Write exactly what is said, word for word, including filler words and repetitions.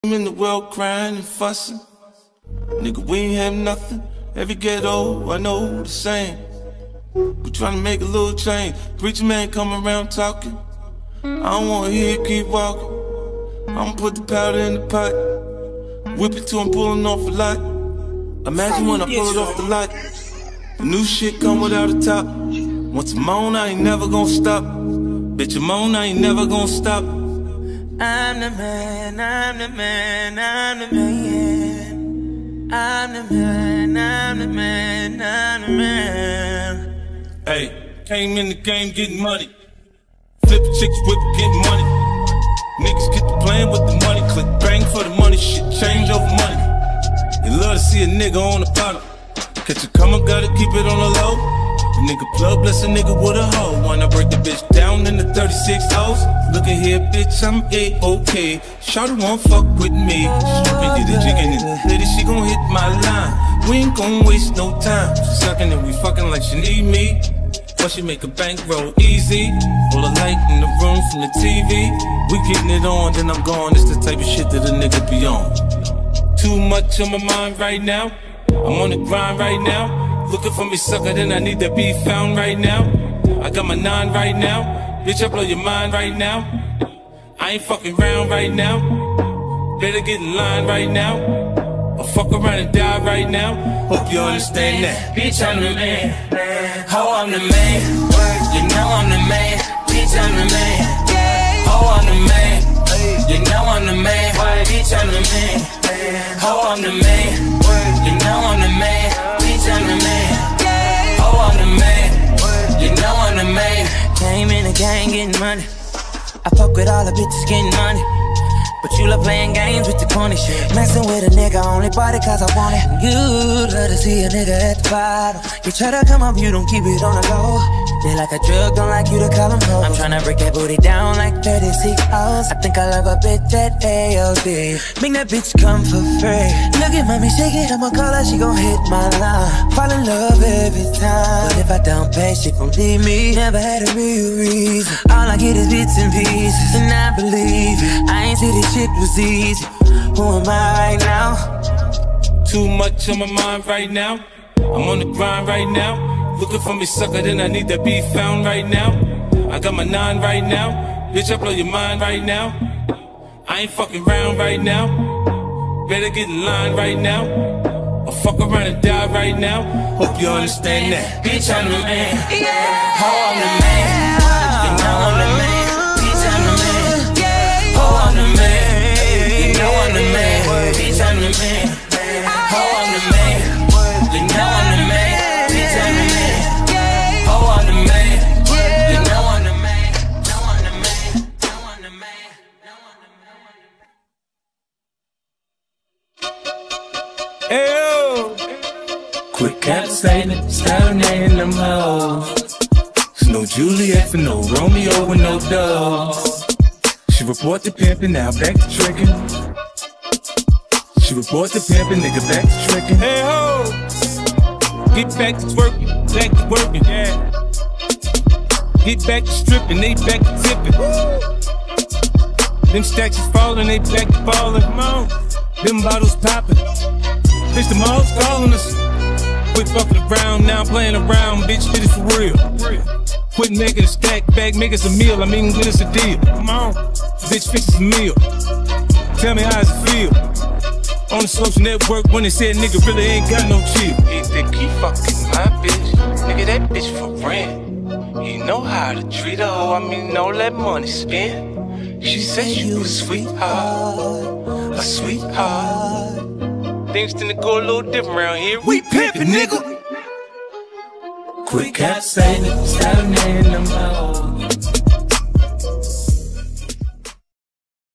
In the world crying and fussing. Nigga, we ain't have nothing. Every ghetto, I know the same. We tryna make a little change. Preacher man come around talking. I don't wanna hear it, keep walking. I'ma put the powder in the pot. Whip it till I'm pulling off a lot. Imagine when I pull it off the lot. The new shit come without a top. Once I'm on, I ain't never gonna stop. Bitch, I'm on, I ain't never gonna stop. I'm the man, I'm the man, I'm the man. I'm the man, I'm the man, I'm the man. Hey, came in the game getting money. Flipping chicks, whipping, getting money. Niggas get to playing with the money. Click bang for the money, shit change over money. You love to see a nigga on the bottom. Catch a come up, gotta keep it on the low. A nigga plug, bless a nigga with a hoe. Wanna break the bitch down in the thirty-six O's. Look at here, bitch, I'm A-OK. Shawty won't fuck with me. Stripping, get a jiggin' in the lady, she gon' hit my line. We ain't gon' waste no time. She suckin' and we fucking like she need me. But she make a bankroll easy. Full of light in the room from the T V. We getting it on, then I'm gone. It's the type of shit that a nigga be on. Too much on my mind right now. I'm on the grind right now. Looking for me, sucker, then I need to be found right now. I got my nine right now. Bitch, I blow your mind right now. I ain't fucking round right now. Better get in line right now, or fuck around and die right now. Hope you understand that. Bitch, I'm the man. Ho, I'm the man. You know I'm the man. Bitch, I'm the man. Ho, I'm the man. You know I'm the man. Bitch, I'm the man. Ho, I'm the man. You know I'm the man. Bitch, I'm the man. Oh, I'm the man. You know I'm the man. Came in the gang getting money. I fuck with all the bitches getting money. But you love playing games with the corny shit. Messing with a nigga, only body cause I want it. You love to see a nigga at the bottom. You try to come up, you don't keep it on the low. They like a drug, don't like you to call them hoes. I'm tryna break that booty down like thirty-six hours. I think I love a bitch at A O D. Make that bitch come for free. Look at mommy shake it, I'ma call her, she gon' hit my line. Fall in love every time. But if I don't pay, she gon' leave me. Never had a real reason. All I get is bits and pieces, and I believe it. I ain't see this shit was easy. Who am I right now? Too much on my mind right now. I'm on the grind right now. Looking for me, sucker, then I need to be found right now. I got my nine right now. Bitch, I blow your mind right now. I ain't fucking round right now. Better get in line right now, or fuck around and die right now. Hope you understand that. Bitch, I'm the man. Yeah. Oh, I'm the man. You know I'm the man. Bitch, I'm the man. Oh, I'm the man. You know I'm the man. Bitch, I'm the man. Oh, I'm the man. You know I'm the man. Bitch, I'm the man. Oh, I'm the man. You know I'm the man. Know I'm the man. Know I'm the man. Know I'm the man. Hey, yo. Quick cap statement, staring in them hoes. It's no Juliet for no Romeo with no dogs. She report the pimpin', now back to trickin'. She report the pimpin', nigga back to trickin'. Hey ho, get back to twerking, back to working, yeah. Get back to stripping, they back to tipping. Them stacks is falling, they back to falling. Come on, them bottles popping. Bitch, the malls calling us. Quit fucking around, now I'm playing around, bitch, get it for real. Quit making a stack back, make us a meal, I mean, get us a deal. Come on, bitch, fix us a meal. Tell me how does it feel? On the social network when they said nigga really ain't got no chill. He think he fucking my bitch, nigga that bitch for rent. He know how to treat a hoe, I mean, no let money spend. She said you a sweetheart, a sweetheart. Things tend to go a little different around here. We pimpin', nigga. Quick cap statement, staring in them hoes.